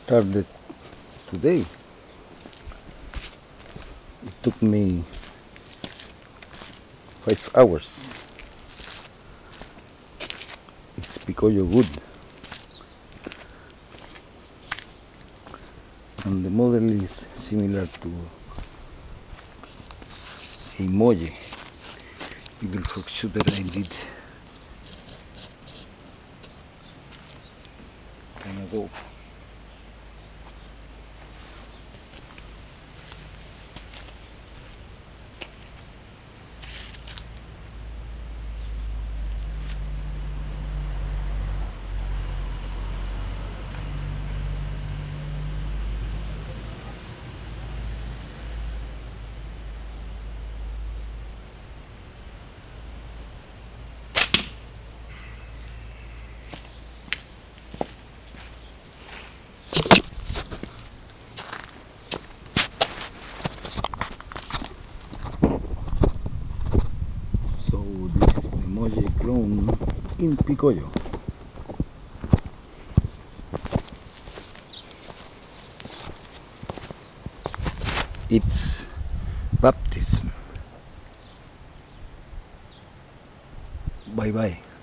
started today. It took me 5 hours. It's picollo wood, and the model is similar to a molle, eagle frog shooter I did time ago. So this is the molle clone in picollo. It's baptism. Bye bye.